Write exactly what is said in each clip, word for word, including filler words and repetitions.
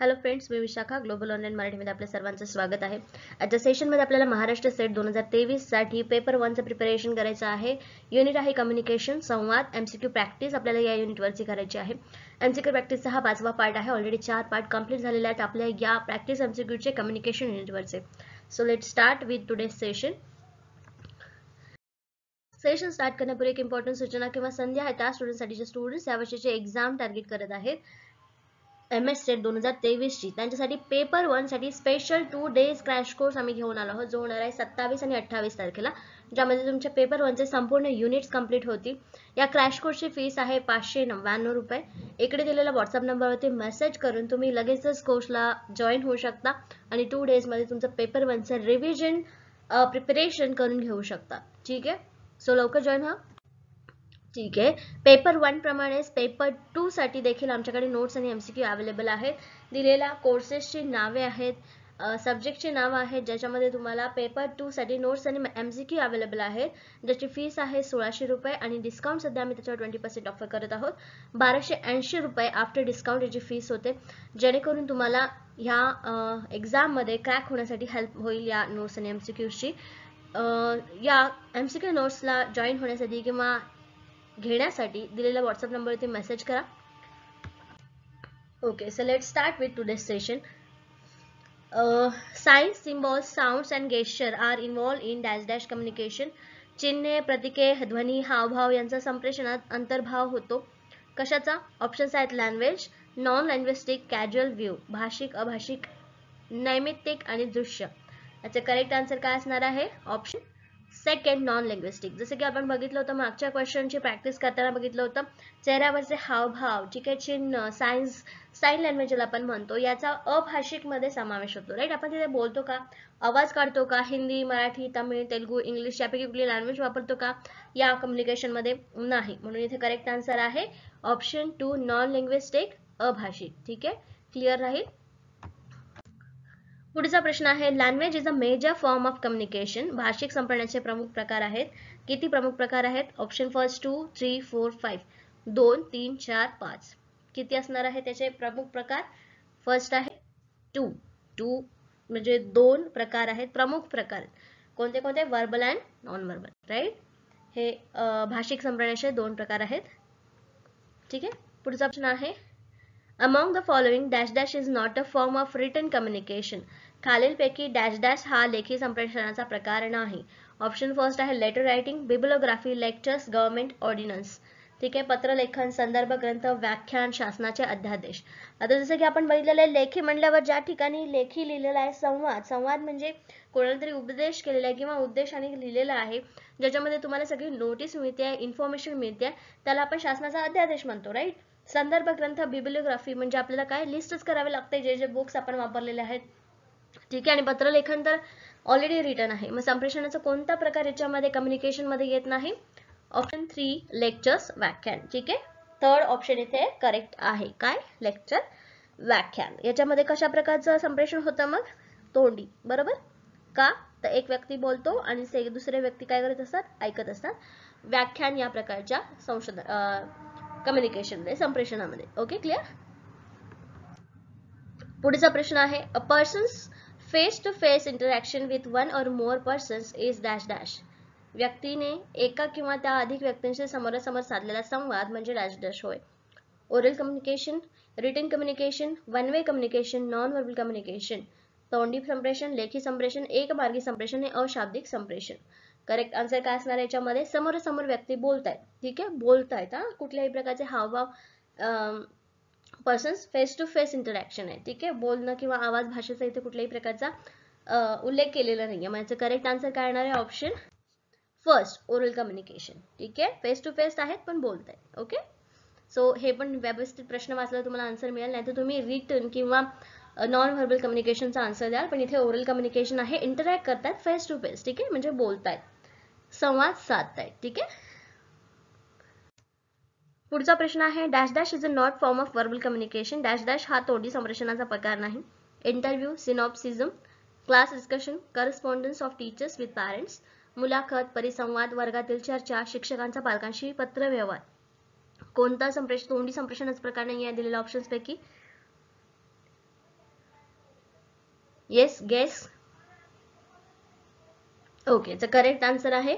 Hello friends, मी Vishakha. Global online मराठीमध्ये आपल्या सर्वांचं स्वागत आहे. आजच्या सेशनमध्ये आपल्याला महाराष्ट्र सेट दोन हजार तेवीस साठी पेपर वनचं प्रिपरेशन करायचं आहे. युनिट आहे कम्युनिकेशन, संवाद, एमसीक्यू प्रॅक्टिस आपल्याला या युनिटवरची करायची आहे. एमसीक्यू प्रॅक्टिसचा हा पाचवा पार्ट आहे. ऑलरेडी चार पार्ट कंप्लीट झालेले आहेत आपल्या या प्रॅक्टिस एमसीक्यूचे कम्युनिकेशन युनिटवरचे. So let start with today's session. Session start करण्यापूर्वी एक इम्पॉर्टंट सूचना किंवा संधी आहे त्या स्टुडंटसाठी जे स्टुडंट्स या वर्षीचे एक्झाम टार्गेट करत आहेत एम एस सेट दोन हजार तेवीस ची, त्यांच्यासाठी पेपर वन साठी special two days crash course आम्ही घेऊन आलो आहोत, जो होणार आहे सत्तावीस आणि अठ्ठावीस तारखेला, ज्यामध्ये तुमच्या पेपर वनचे संपूर्ण युनिट्स कंप्लीट होतील. या क्रॅश कोर्सची फीस आहे पाचशे नव्याण्णव रुपये. इकडे दिलेल्या व्हॉट्सअप नंबरवरती मेसेज करून तुम्ही लगेचच कोर्सला जॉईन होऊ शकता आणि टू डेज मध्ये तुमचं पेपर वनचं रिव्हिजन प्रिपरेशन करून घेऊ शकता. ठीक आहे, सो लवकर जॉईन व्हा. ठीक आहे, पेपर वन प्रमाणेच पेपर टू साठी देखील आमच्याकडे नोट्स आणि एमसीक्यू अवेलेबल आहेत. दिलेल्या कोर्सेसची नावे आहेत, सब्जेक्टची नावं आहेत, ज्याच्यामध्ये तुम्हाला पेपर टू साठी नोट्स आणि एमसीक्यू अवेलेबल आहेत, ज्याची फीस आहे सोळाशे रुपये आणि डिस्काउंट सध्या आम्ही त्याच्यावर ट्वेंटी पर्सेंट ऑफर करत आहोत. बाराशे ऐंशी रुपये आफ्टर डिस्काउंट याची फीस होते, जेणेकरून तुम्हाला ह्या एक्झाममध्ये क्रॅक होण्यासाठी हेल्प होईल या नोट्स आणि एमसीक्यूची. या एमसीक्यू नोट्सला जॉईन होण्यासाठी किंवा घेण्यासाठी दिलेल्या व्हॉट्सअप नंबरवरती मेसेज करा. Okay, so let start with today's session. Signs, symbols, sounds and gesture are involved in dash dash communication. चिन्हे, प्रतीके, ध्वनी, हावभाव यांचा संप्रेषणात अंतर्भाव होतो. कशाचा? ऑप्शन्स आहेत language, non linguistic, casual view, भाषिक, अभाषिक, नैमित्तिक आणि दृश्य. याचे करेक्ट आन्सर काय असणार आहे? Option second, non linguistic. जसं की आपण बघितलं होतं मागच्या क्वेश्चनची प्रॅक्टिस करताना बघितलं होतं, चेहऱ्यावरचे हावभाव, ठीक आहे, चिन्ह, सायन्स, साइन लँग्वेज ज्याला आपण म्हणतो, याचा अभाषिक मध्ये समावेश होतो. राईट, आपण तिथे बोलतो का, आवाज काढतो का, हिंदी, मराठी, तमिळ, तेलुगू, इंग्लिश यापैकी कुठली लँग्वेज वापरतो का या कम्युनिकेशन मध्ये? नाही. म्हणून इथे करेक्ट आन्सर आहे ऑप्शन टू, नॉन लँग्विस्टिक, अभाषिक. ठीक आहे, क्लिअर राहील. पुढचा प्रश्न आहे, language is a major form of communication. भाषिक संप्रेषणाचे प्रमुख प्रकार आहेत. किती प्रमुख प्रकार आहेत? Option first two, three, four, five. दोन, तीन, चार, पाच. किती असणार आहे त्याचे प्रमुख प्रकार? फर्स्ट आहे टू. टू म्हणजे दोन प्रकार आहेत, प्रमुख प्रकार. कोणते कोणते? Verbal and non verbal. Right, हे भाषिक संप्रेषणाचे दोन प्रकार आहेत. ठीक आहे, पुढचा प्रश्न आहे, Among the following dash dash is not a form of written communication. खालीलपैकी डॅश डॅश हा लेखी संप्रेषणाचा प्रकार नाही. ऑप्शन फर्स्ट आहे letter writing, bibliography, lectures, government ordinance. ठीक आहे, पत्रलेखन, संदर्भ ग्रंथ, व्याख्यान, शासनाचे अध्यादेश. आता जसं की आपण बघितलेलं आहे, लेखी म्हणल्यावर ज्या ठिकाणी लेखी लिहिलेला आहे संवाद. संवाद म्हणजे कोणाला तरी उपदेश केलेला आहे किंवा उद्देशाने लिहिलेला आहे, ज्याच्यामध्ये तुम्हाला सगळी नोटीस मिळते, इन्फॉर्मेशन मिळते, त्याला आपण शासनाचा अध्यादेश म्हणतो. राईट, संदर्भ ग्रंथ, बिब्लिओग्राफी म्हणजे आपल्याला काय लिस्टच करावे लागते जे जे बुक्स आपण वापरलेले आहेत. ठीक आहे, आणि पत्रलेखन तर ऑलरेडी रिटन आहे. मग संप्रेषणाचा कोणता प्रकार याच्यामध्ये कम्युनिकेशन मध्ये येत नाही? ऑप्शन थ्री, लेक्चर्स, व्याख्यान. ठीक आहे, थर्ड ऑप्शन इथे करेक्ट आहे. काय? लेक्चर, व्याख्यान. याच्यामध्ये कशा प्रकारचं संप्रेषण होतं? मग तोंडी. बरोबर का? तर एक व्यक्ती बोलतो आणि दुसरे व्यक्ती काय करत असतात? ऐकत असतात. व्याख्यान या प्रकारच्या संशोधन कम्युनिकेशन मध्ये, संप्रेषणामध्ये. Okay, clear. पुढचा प्रश्न आहे, a persons face to face interaction with one or more persons is dash dash. व्यक्तीने एका किंवा त्या अधिक व्यक्तींशी समोरासमोर साधलेला संवाद म्हणजे डॅश डॅश होय. Oral communication, written communication, one way communication, non verbal communication, तोंडी संप्रेषण, लेखी संप्रेषण, एकमार्गी संप्रेषण, अशाब्दिक संप्रेषण. करेक्ट आन्सर काय असणार याच्यामध्ये? समोरासमोर व्यक्ती बोलतायत. ठीक आहे, बोलतायत, हा कुठल्याही प्रकारचे हावभाव, persons face to face interaction आहे. ठीक आहे, बोलणं किंवा आवाज भाषेचा इथे कुठल्याही प्रकारचा उल्लेख केलेला नाहीये. म्हणजे करेक्ट आन्सर काय येणार आहे? Option first, oral communication. ठीक आहे, फेस टू फेस आहेत पण बोलतायत. ओके, सो हे पण व्यवस्थित प्रश्न वाचला तुम्हाला आन्सर मिळेल, नाही तर तुम्ही रिटन किंवा नॉन व्हर्बल कम्युनिकेशनचा आन्सर द्याल, पण इथे ओरल कम्युनिकेशन आहे, इंटरॅक्ट करतात फेस टू फेस. ठीक आहे, म्हणजे बोलतायत, संवाद साधतायत. ठीक आहे. पुढचा प्रश्न आहे, dash dash is a not form of verbal communication. Dash dash हा तोंडी संप्रेषणाचा प्रकार नाही. Interview, symposium, class discussion, correspondence of teachers with parents, मुलाखत, परिसंवाद, वर्गातील चर्चा, शिक्षकांचा पालकांशी पत्रव्यवहार. कोणता संप्रेषण तोंडी संप्रेषणाचा प्रकार नाही आहे दिलेल्या ऑप्शन्स पैकी? Yes guess. ओके, तर करेक्ट आन्सर आहे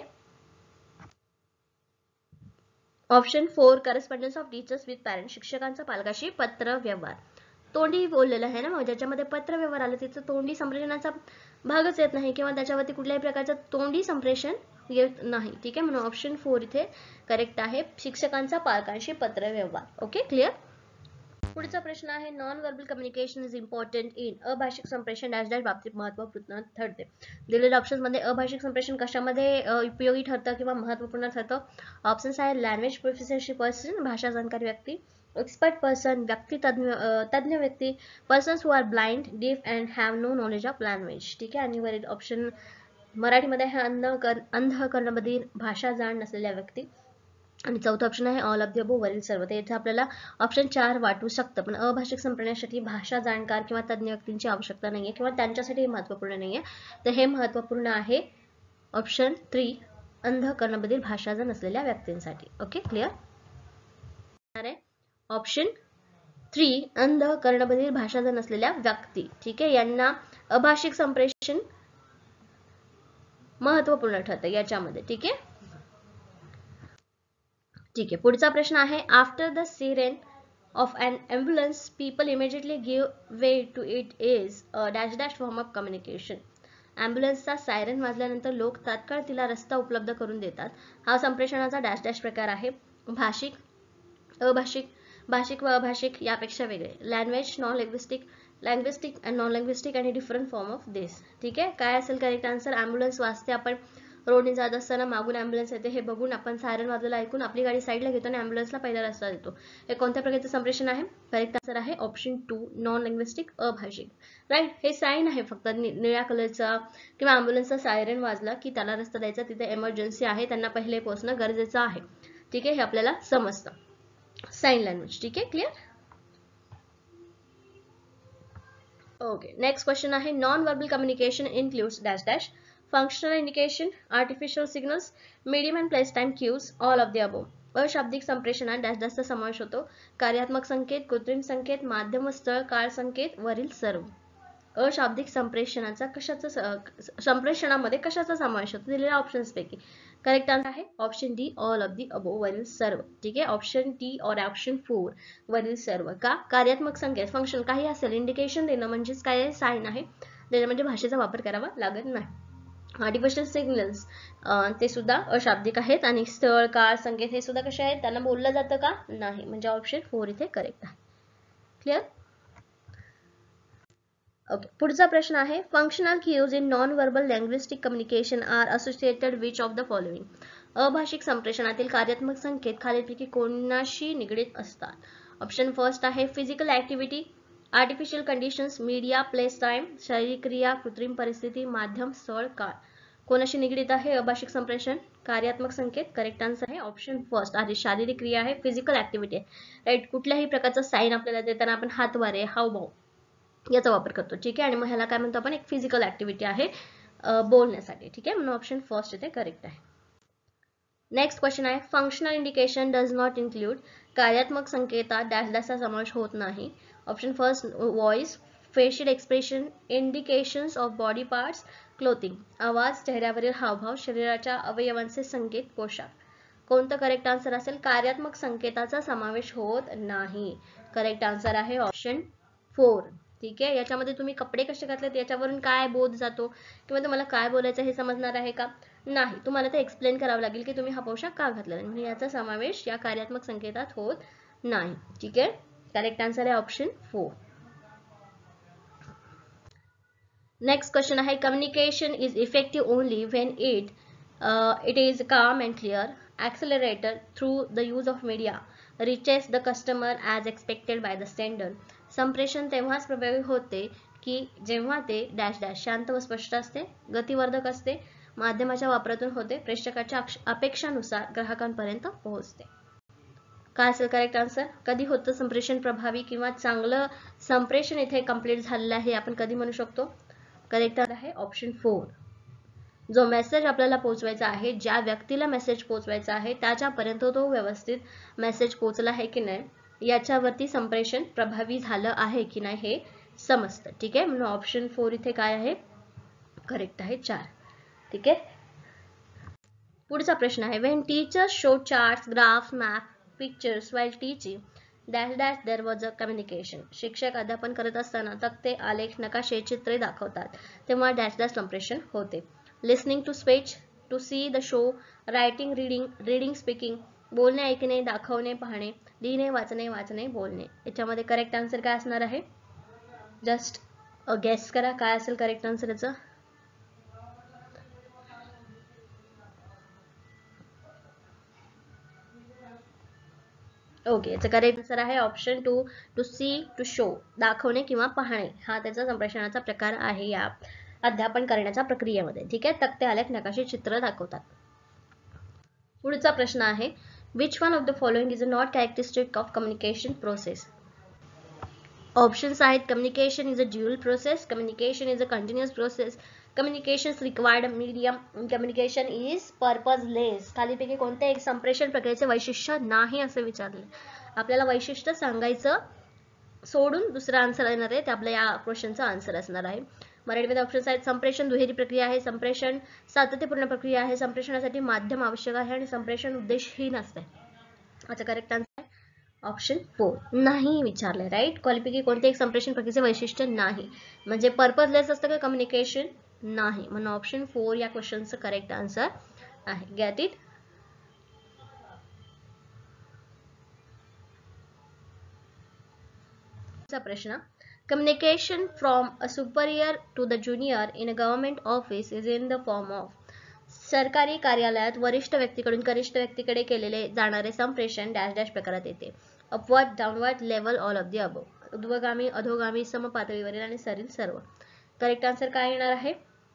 option four, correspondence of teachers with parents. शिक्षकांचा पालकाशी पत्र व्यवहार. तोंडी बोललेलं आहे ना, मग ज्याच्यामध्ये पत्र व्यवहार आलं तिचं तोंडी संप्रेषणाचा भागच येत नाही किंवा त्याच्यावरती कुठल्याही प्रकारचं तोंडी संप्रेषण येत नाही. ठीक आहे, म्हणून ऑप्शन फोर इथे करेक्ट आहे, शिक्षकांचा पालकांशी पत्र व्यवहार. Okay, clear. पुढचा प्रश्न आहे non verbal communication is important in. अभाषिक संप्रेषण डॅश डॅश बाबतीत महत्वपूर्ण ठरते. दिलेल्या ऑप्शन मध्ये अभाषिक संप्रेषण कशामध्ये उपयोगी ठरतं किंवा महत्वपूर्ण ठरतं? ऑप्शन्स आहे लँग्वेज प्रोफिशियन्सी पर्सन, भाषा जाणकारी व्यक्ती, एक्सपर्ट पर्सन, व्यक्ती तज्ञ तज्ञ व्यक्ती, persons who are blind, deaf and have no knowledge of language. ठीक आहे, आणि वरील ऑप्शन मराठीमध्ये आहे अंध अंध कर्णबधीर, भाषा जाण नसलेल्या व्यक्ती, आणि चौथा ऑप्शन आहे ऑल ऑफ द अबोव, वरील सर्व. तर इथे आपल्याला ऑप्शन चार वाटू शकतं, पण अभाषिक संप्रेषणासाठी भाषा जाणकार किंवा तज्ञ व्यक्तींची आवश्यकता नाहीये किंवा त्यांच्यासाठी हे महत्वपूर्ण नाहीये. तर हे महत्वपूर्ण आहे ऑप्शन थ्री, अंध कर्णबधीर, भाषा जाण नसलेल्या व्यक्तींसाठी. Okay, clear. ऑप्शन थ्री, अंध कर्णबधीर, भाषा जाण नसलेल्या व्यक्ती. ठीक आहे, यांना अभाषिक संप्रेषण महत्वपूर्ण ठरतं याच्यामध्ये. ठीक आहे, ठीक आहे. पुढचा प्रश्न आहे after the siren of an ambulance people immediately give way to it is dash dash form of communication. ॲम्ब्युलन्सचा सायरन वाजल्यानंतर लोक तात्काळ तिला रस्ता उपलब्ध करून देतात. हा संप्रेषणाचा डॅश डॅश प्रकार आहे. भाषिक, अभाषिक, भाषिक व अभाषिक यापेक्षा वेगळे, language, non linguistic, linguistic and non linguistic आणि डिफरंट फॉर्म ऑफ दिस. ठीक आहे, काय असेल करेक्ट आन्सर? ॲम्ब्युलन्स वाजते, आपण रोडने जात असताना मागून ॲम्ब्युलन्स येते हे बघून आपण सायरन वाजलेला ऐकून आपली गाडी साईडला घेतो आणि ॲम्ब्युलन्सला पहिला रस्ता देतो. हे कोणत्या प्रकारचं संप्रेषण आहे? करेक्ट आन्सर आहे ऑप्शन टू, नॉन लँग्विस्टिक, अभाषिक. राईट, हे साईन आहे फक्त निळ्या कलरचा किंवा ॲम्ब्युलन्सचा सायरन वाजला की त्याला रस्ता द्यायचा, तिथे इमर्जन्सी आहे, त्यांना पहिले पोहोचणं गरजेचं आहे. ठीक आहे, हे आपल्याला समजतं. Sign language. ठीक आहे, क्लिअर. ओके, नेक्स्ट क्वेश्चन आहे non verbal communication includes dash dash, functional indication, artificial signals, medium and place time cues, all of the above. अशाब्दिक संप्रेषणात डॅश डॅशचा समावेश होतो. कार्यात्मक संकेत, कृत्रिम संकेत, माध्यम, स्थळ, काळ संकेत, वरील सर्व. अशाब्दिक संप्रेषणाचा कशाचा संप्रेषणामध्ये कशाचा समावेश होतो दिलेल्या ऑप्शन्स पैकी? करेक्ट आन्सर आहे option D, all of the above, वरील सर्व. ठीक आहे, ऑप्शन डी और ऑप्शन फोर, वरील सर्व. का? कार्यात्मक संकेत, फंक्शन काही असेल, इंडिकेशन देणं म्हणजेच काय, साइन आहे, त्याच्यामध्ये भाषेचा वापर करावा लागत नाही. आर्टिफिशियल सिग्नल्स ते सुद्धा अशाब्दिक आहेत, आणि स्थळ, काळ, संकेत हे सुद्धा कसे आहेत, त्यांना बोललं जातं का? नाही, म्हणजे ऑप्शन फोर इथे करेक्ट आहे. क्लिअर. ओके, पुढचा प्रश्न आहे functional cues in non verbal linguistic communication are associated which of the following. अभाषिक संप्रेषणातील कार्यात्मक संकेत खालीलपैकी कोणाशी निगडीत असतात? ऑप्शन फर्स्ट आहे physical activity, artificial conditions, media, place time, शारीरिक क्रिया, कृत्रिम परिस्थिती, माध्यम, स्थळ, काळ. कोणाशी निगडीत आहे अभाषिक संप्रेषण? कार्यात्मक संकेत. करेक्ट आन्सर आहे ऑप्शन फर्स्ट, आधी शारीरिक क्रिया आहे, फिजिकल ऍक्टिव्हिटी आहे. राईट, कुठल्याही प्रकारचा साईन आपल्याला देताना आपण हातवारे, हावभाव याचा वापर करतो. ठीक आहे, आणि मग ह्याला काय म्हणतो आपण? एक फिजिकल ऍक्टिव्हिटी आहे बोलण्यासाठी. ठीक आहे, म्हणून ऑप्शन फर्स्ट इथे करेक्ट आहे. नेक्स्ट क्वेश्चन आहे functional indication does not include. कार्यात्मक संकेतात डॅश डॅशचा समावेश होत नाही. Option first voice, facial expression, indications of body parts, clothing, आवाज, चेहऱ्यावरील हावभाव, शरीराच्या अवयवांचे संकेत, पोशाख. कोणतं करेक्ट आन्सर असेल? कार्यात्मक संकेताचा समावेश होत नाही. करेक्ट आन्सर आहे ऑप्शन फोर. ठीक आहे, याच्यामध्ये तुम्ही कपडे कसे घातलेत याच्यावरून काय बोध जातो किंवा तुम्हाला काय बोलायचं हे समजणार आहे का? नाही, तुम्हाला ते एक्सप्लेन करावं लागेल की तुम्ही हा पोशाख का घातला, म्हणजे याचा समावेश या कार्यात्मक संकेतात होत नाही. ठीक आहे, करेक्ट आन्सर आहे ऑप्शन फोर. नेक्स्ट क्वेश्चन आहे communication is effective only when it it is calm and clear, accelerator through the use of media, reaches the customer as expected by the sender. संप्रेषण तेव्हाच प्रभावी होते की जेव्हा ते dash dash शांत व स्पष्ट असते, गतिवर्धक असते, माध्यमाच्या वापरातून होते, प्रेक्षकाच्या अपेक्षानुसार ग्राहकांपर्यंत पोहोचते. काय असेल करेक्ट आन्सर? कधी होतं संप्रेषण प्रभावी किंवा चांगलं संप्रेषण इथे कंप्लीट झालेलं आहे आपण कधी म्हणू शकतो? करेक्ट आहे ऑप्शन फोर. जो मेसेज आपल्याला पोहोचवायचा आहे, ज्या व्यक्तीला मेसेज पोहोचवायचा आहे त्याच्यापर्यंत तो व्यवस्थित मेसेज पोहोचला आहे की नाही याच्यावरती संप्रेषण प्रभावी झालं आहे की नाही हे समजतं. ठीक आहे, म्हणून ऑप्शन फोर इथे काय आहे, करेक्ट आहे चार. ठीक आहे. पुढचा प्रश्न आहे, when teachers show charts, graph, map, pictures while teaching dash dash there was a communication. शिक्षक अध्यापन करत असताना तक्ते, आलेख, नकाशे, चित्रे दाखवतात तेव्हा डॅश डॅश संप्रेषण होते. Listening to speech, to see the show, writing, reading, reading, speaking, बोलणे, ऐकणे, दाखवणे, पाहणे, लिहिणे, वाचणे, वाचणे, बोलणे. याच्यामध्ये करेक्ट आन्सर काय असणार आहे, जस्ट गेस करा काय असेल करेक्ट आन्सर याचं. ओके, याचं करेक्ट आन्सर आहे option two, to see, to show, दाखवणे किंवा पाहणे हा त्याचा संप्रेषणाचा प्रकार आहे या अध्यापन करण्याच्या प्रक्रियेमध्ये. ठीक आहे, तक्ते, आलेख, नकाशे, चित्र दाखवतात. पुढचा प्रश्न आहे, which one of the following is not characteristic of communication process? Options आहेत, communication is a dual process, communication is a continuous process, communication required medium, communication is purposeless. खालीपैकी कोणत्या एक संप्रेषण प्रक्रियेचे वैशिष्ट्य नाही असे विचारले. आपल्याला वैशिष्ट्य सांगायचं सोडून दुसरा आन्सर येणार आहे, ते आपल्या या क्वेश्चनचा आन्सर असणार आहे. मराठीमध्ये ऑप्शन्स आहेत, संप्रेषण दुहेरी प्रक्रिया आहे, संप्रेषण सातत्यपूर्ण प्रक्रिया आहे, संप्रेषणासाठी माध्यम आवश्यक आहे आणि संप्रेषण उद्देशहीन असते. याचा करेक्ट आन्सर आहे ऑप्शन फोर, नाही विचारले. राईट, क्वालिफिकेशन कोणते एक संप्रेषण प्रक्रियेचे वैशिष्ट्य नाही, म्हणजे पर्पजलेस असतं का कम्युनिकेशन, नाही, म्हणून ऑप्शन फोर या क्वेश्चनचं करेक्ट आन्सर आहे. Get it. प्रश्न, communication from a superior to the junior in a government office is in the form of. सरकारी कार्यालयात वरिष्ठ व्यक्तीकडून कनिष्ठ व्यक्तीकडे केलेले जाणारे संप्रेषण डॅश डॅश प्रकारात येते. Upward, downward, level, all of the above. ऊर्ध्वगामी, अधोगामी, समपातळीवरील आणि सरील सर्व. करेक्ट आन्सर काय येणार आहे,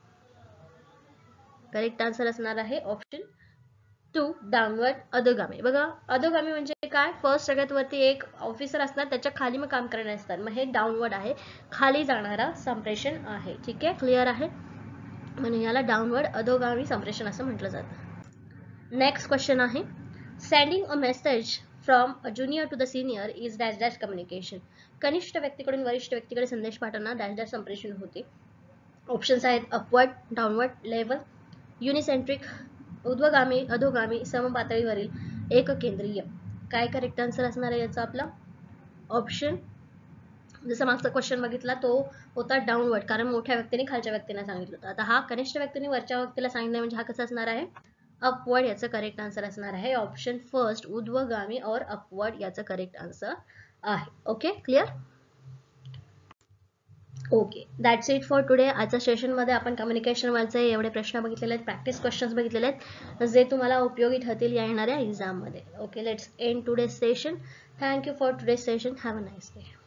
करेक्ट आन्सर असणार आहे ऑप्शन टू, डाऊनवर्ड, अधोगामी. बघा, अधोगामी म्हणजे काय, फर्स्ट सगळ्यात वरती एक ऑफिसर असणार, त्याच्या खाली मग काम करणारे असतात, मग हे डाऊनवर्ड आहे, खाली जाणारा संप्रेषण आहे. ठीक आहे, क्लिअर आहे, म्हणून याला डाऊनवर्ड, अधोगामी संप्रेषण असं म्हटलं जातं. नेक्स्ट क्वेश्चन आहे, sending a message from a junior to the senior is dash dash communication. कनिष्ठ व्यक्तीकडून वरिष्ठ व्यक्तीकडे संदेश पाठवणं डॅश डॅश संप्रेषण होते. ऑप्शन्स आहेत, अपवर्ड, डाऊनवर्ड, लेवल, युनिसेंट्रिक, ऊर्ध्वगामी, अधोगामी, समपातळीवरील, एककेंद्रीय. काय करेक्ट आन्सर असणार आहे याचा आपला ऑप्शन, जसं मागचा क्वेश्चन बघितला तो होता डाऊनवर्ड, कारण मोठ्या व्यक्तीने खालच्या व्यक्तीला सांगितलं होतं. आता हा कनिष्ठ व्यक्तीने वरच्या व्यक्तीला सांगितलं म्हणजे हा कसा असणार आहे, अपवर्ड. याचं करेक्ट आन्सर असणार आहे ऑप्शन फर्स्ट, ऊर्ध्वगामी और अपवर्ड याचं करेक्ट आन्सर आहे. Okay, clear. Okay, that's it for today. आजच्या सेशनमध्ये आपण कम्युनिकेशन वरचे एवढे प्रश्न बघितलेले आहेत, प्रॅक्टिस क्वेश्चन्स बघितलेले आहेत, जे तुम्हाला उपयोगी ठरतील या येणाऱ्या एक्झाममध्ये. Okay, let's end today session. Thank you for today session. Have a nice day.